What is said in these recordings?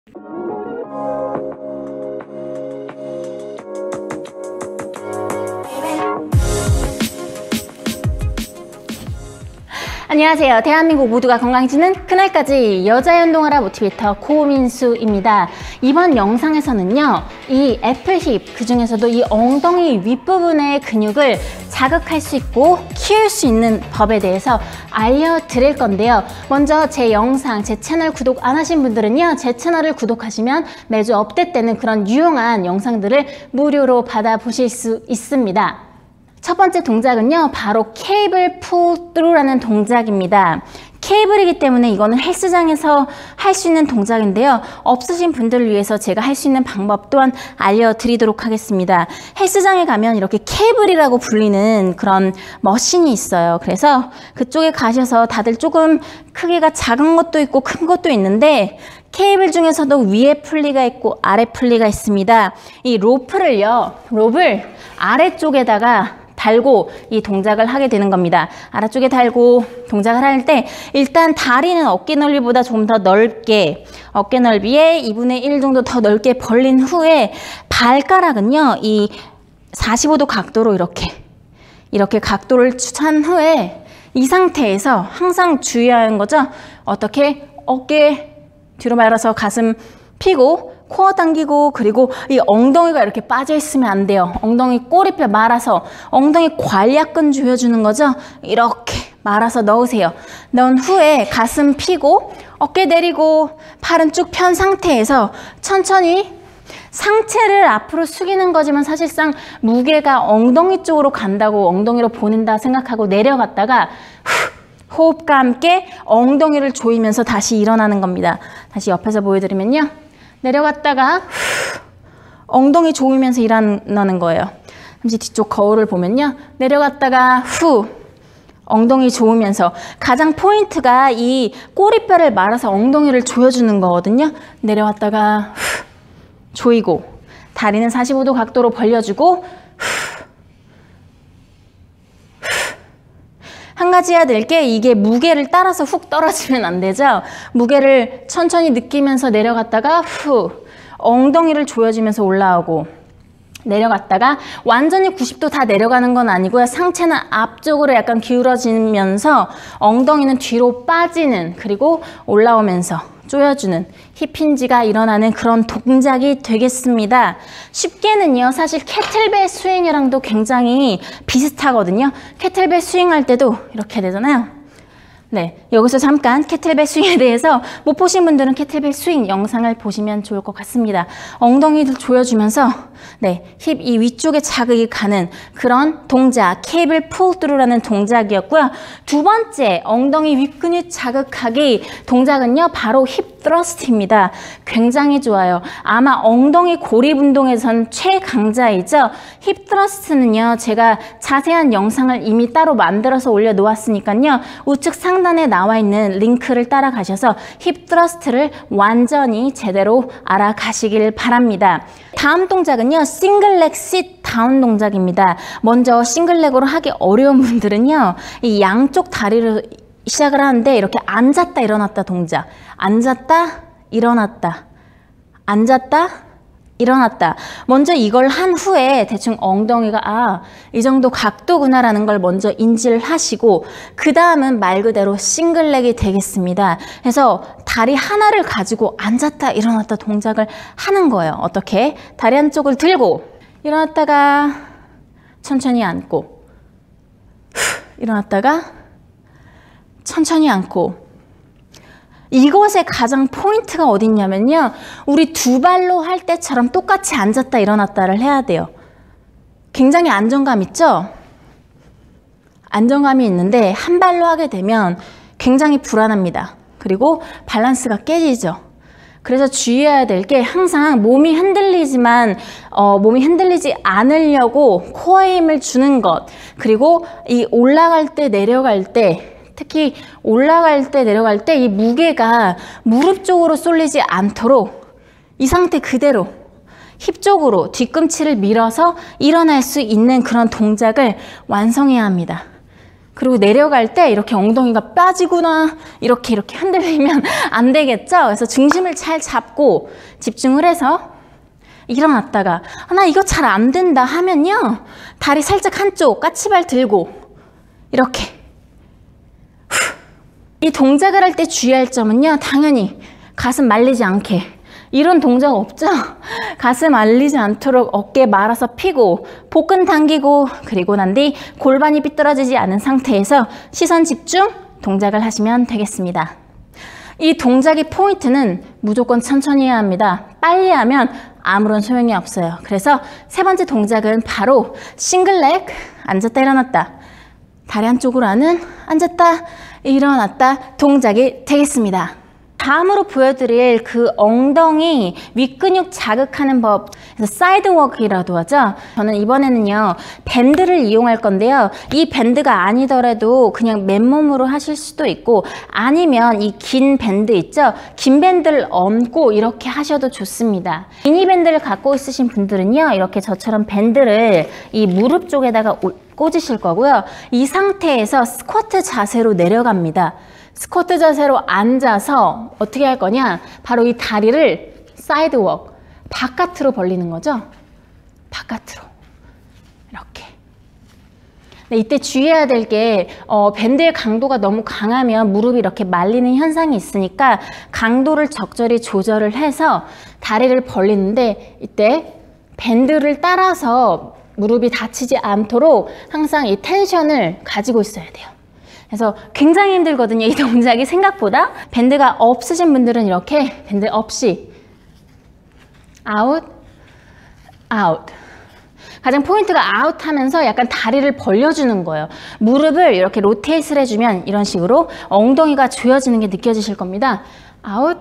안녕하세요. 대한민국 모두가 건강해지는 그날까지 여자의 운동하라 모티베이터 고민수입니다. 이번 영상에서는요, 이 애플힙, 그 중에서도 이 엉덩이 윗부분의 근육을 자극할 수 있고 키울 수 있는 법에 대해서 알려드릴 건데요. 먼저 제 영상, 제 채널 구독 안 하신 분들은요, 제 채널을 구독하시면 매주 업데이트되는 그런 유용한 영상들을 무료로 받아보실 수 있습니다. 첫 번째 동작은요, 바로 케이블 풀 스루라는 동작입니다. 케이블이기 때문에 이거는 헬스장에서 할 수 있는 동작인데요. 없으신 분들을 위해서 제가 할 수 있는 방법 또한 알려드리도록 하겠습니다. 헬스장에 가면 이렇게 케이블이라고 불리는 그런 머신이 있어요. 그래서 그쪽에 가셔서 다들 조금 크기가 작은 것도 있고 큰 것도 있는데, 케이블 중에서도 위에 풀리가 있고 아래 풀리가 있습니다. 이 rop을 아래쪽에다가 달고 이 동작을 하게 되는 겁니다. 아래쪽에 달고 동작을 할 때 일단 다리는 어깨 넓이보다 조금 더 넓게, 어깨 넓이에 2분의 1 정도 더 넓게 벌린 후에 발가락은요, 이 45도 각도로 이렇게 각도를 취한 후에 이 상태에서 항상 주의하는 거죠. 어떻게 어깨 뒤로 말아서 가슴 펴고 코어 당기고, 그리고 이 엉덩이가 이렇게 빠져 있으면 안 돼요. 엉덩이 꼬리뼈 말아서 엉덩이 관략근 조여주는 거죠. 이렇게 말아서 넣으세요. 넣은 후에 가슴 펴고 어깨 내리고 팔은 쭉 편 상태에서 천천히 상체를 앞으로 숙이는 거지만 사실상 무게가 엉덩이 쪽으로 간다고, 엉덩이로 보낸다 생각하고 내려갔다가 호흡과 함께 엉덩이를 조이면서 다시 일어나는 겁니다. 다시 옆에서 보여드리면요, 내려갔다가 엉덩이 조이면서 일어나는 거예요. 잠시 뒤쪽 거울을 보면요, 내려갔다가 엉덩이 조으면서, 가장 포인트가 이 꼬리뼈를 말아서 엉덩이를 조여주는 거거든요. 내려왔다가 조이고, 다리는 45도 각도로 벌려주고, 한 가지 해야 될 게, 이게 무게를 따라서 훅 떨어지면 안 되죠. 무게를 천천히 느끼면서 내려갔다가 엉덩이를 조여주면서 올라오고, 내려갔다가 완전히 90도 다 내려가는 건 아니고요. 상체는 앞쪽으로 약간 기울어지면서 엉덩이는 뒤로 빠지는, 그리고 올라오면서 조여주는 힙힌지가 일어나는 그런 동작이 되겠습니다. 쉽게는요, 사실 캐틀벨 스윙이랑도 굉장히 비슷하거든요. 캐틀벨 스윙할 때도 이렇게 되잖아요. 네, 여기서 잠깐 캐틀벨 스윙에 대해서 못 보신 분들은 캐틀벨 스윙 영상을 보시면 좋을 것 같습니다. 엉덩이를 조여주면서 힙 이 위쪽에 자극이 가는 그런 동작, 케이블 풀 스루라는 동작이었고요. 두 번째 엉덩이 윗근육 자극하기 동작은요, 바로 힙 thrust입니다. 굉장히 좋아요. 아마 엉덩이 고립 운동에선 최강자이죠. 힙 thrust는요, 제가 자세한 영상을 이미 따로 만들어서 올려놓았으니까요, 우측 상단에 나와 있는 링크를 따라가셔서 힙 thrust를 완전히 제대로 알아가시길 바랍니다. 다음 동작은요, 싱글렉 sit 다운 동작입니다. 먼저 싱글렉으로 하기 어려운 분들은요, 이 양쪽 다리를 시작을 하는데 이렇게 앉았다 일어났다 동작, 앉았다 일어났다, 앉았다 일어났다. 먼저 이걸 한 후에 대충 엉덩이가 이 정도 각도구나 라는 걸 먼저 인지를 하시고, 그 다음은 말 그대로 싱글렉이 되겠습니다. 그래서 다리 하나를 가지고 앉았다 일어났다 동작을 하는 거예요. 어떻게? 다리 한쪽을 들고 일어났다가 천천히 앉고, 일어났다가 천천히 앉고. 이것의 가장 포인트가 어디 있냐면요, 우리 두 발로 할 때처럼 똑같이 앉았다 일어났다를 해야 돼요. 굉장히 안정감 있죠? 안정감이 있는데 한 발로 하게 되면 굉장히 불안합니다. 그리고 밸런스가 깨지죠. 그래서 주의해야 될 게, 항상 몸이 흔들리지 않으려고 코어에 힘을 주는 것, 그리고 이 올라갈 때 내려갈 때, 특히 올라갈 때 내려갈 때 이 무게가 무릎 쪽으로 쏠리지 않도록 이 상태 그대로 힙 쪽으로 뒤꿈치를 밀어서 일어날 수 있는 그런 동작을 완성해야 합니다. 그리고 내려갈 때 이렇게 엉덩이가 빠지거나 이렇게 흔들리면 안 되겠죠? 그래서 중심을 잘 잡고 집중을 해서 일어났다가 나 이거 잘 안 된다 하면요. 다리 살짝 한쪽 까치발 들고 이렇게 이 동작을 할 때 주의할 점은요. 당연히 가슴 말리지 않게 이런 동작 없죠? 가슴 말리지 않도록 어깨 말아서 펴고 복근 당기고 그리고 난 뒤 골반이 삐뚤어지지 않은 상태에서 시선 집중 동작을 하시면 되겠습니다. 이 동작의 포인트는 무조건 천천히 해야 합니다. 빨리 하면 아무런 소용이 없어요. 그래서 세 번째 동작은 바로 싱글렉 앉았다 일어났다 다리 한쪽으로 하는 앉았다 일어났다 동작이 되겠습니다. 다음으로 보여드릴 그 엉덩이 윗근육 자극하는 법, 그래서 사이드 워크라고 하죠. 저는 이번에는요 밴드를 이용할 건데요. 이 밴드가 아니더라도 그냥 맨몸으로 하실 수도 있고 아니면 이 긴 밴드 있죠. 긴 밴드를 얹고 이렇게 하셔도 좋습니다. 미니 밴드를 갖고 있으신 분들은요 이렇게 저처럼 밴드를 이 무릎 쪽에다가 꽂으실 거고요. 이 상태에서 스쿼트 자세로 내려갑니다. 스쿼트 자세로 앉아서 어떻게 할 거냐? 바로 이 다리를 사이드 웍, 바깥으로 벌리는 거죠. 바깥으로 이렇게. 네, 이때 주의해야 될 게 밴드의 강도가 너무 강하면 무릎이 이렇게 말리는 현상이 있으니까 강도를 적절히 조절을 해서 다리를 벌리는데 이때 밴드를 따라서 무릎이 다치지 않도록 항상 이 텐션을 가지고 있어야 돼요. 그래서 굉장히 힘들거든요. 이 동작이 생각보다. 밴드가 없으신 분들은 이렇게 밴드 없이 아웃, 아웃. 가장 포인트가 아웃 하면서 약간 다리를 벌려주는 거예요. 무릎을 이렇게 로테이트를 해주면 이런 식으로 엉덩이가 조여지는 게 느껴지실 겁니다. 아웃,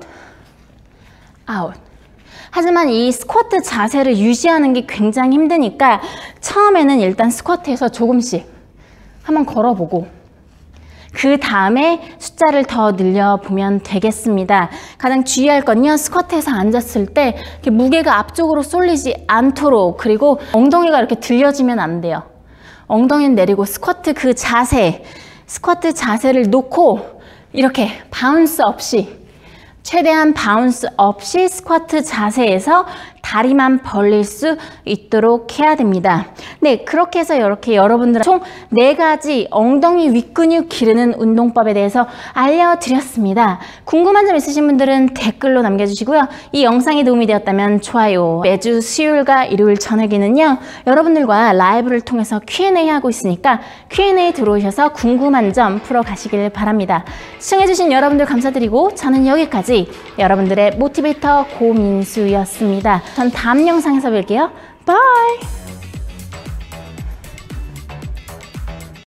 아웃. 하지만 이 스쿼트 자세를 유지하는 게 굉장히 힘드니까 처음에는 일단 스쿼트에서 조금씩 한번 걸어보고 그 다음에 숫자를 더 늘려보면 되겠습니다. 가장 주의할 건요. 스쿼트에서 앉았을 때 이렇게 무게가 앞쪽으로 쏠리지 않도록 그리고 엉덩이가 이렇게 들려지면 안 돼요. 엉덩이는 내리고 스쿼트 그 자세, 스쿼트 자세를 놓고 이렇게 바운스 없이 최대한 바운스 없이 스쿼트 자세에서 다리만 벌릴 수 있도록 해야 됩니다. 네, 그렇게 해서 이렇게 여러분들 총 4가지 엉덩이 윗근육 기르는 운동법에 대해서 알려드렸습니다. 궁금한 점 있으신 분들은 댓글로 남겨주시고요. 이 영상이 도움이 되었다면 좋아요. 매주 수요일과 일요일 저녁에는요. 여러분들과 라이브를 통해서 Q&A 하고 있으니까 Q&A 들어오셔서 궁금한 점 풀어가시길 바랍니다. 시청해주신 여러분들 감사드리고 저는 여기까지 여러분들의 모티베이터 고민수였습니다. 전 다음 영상에서 뵐게요. 바이!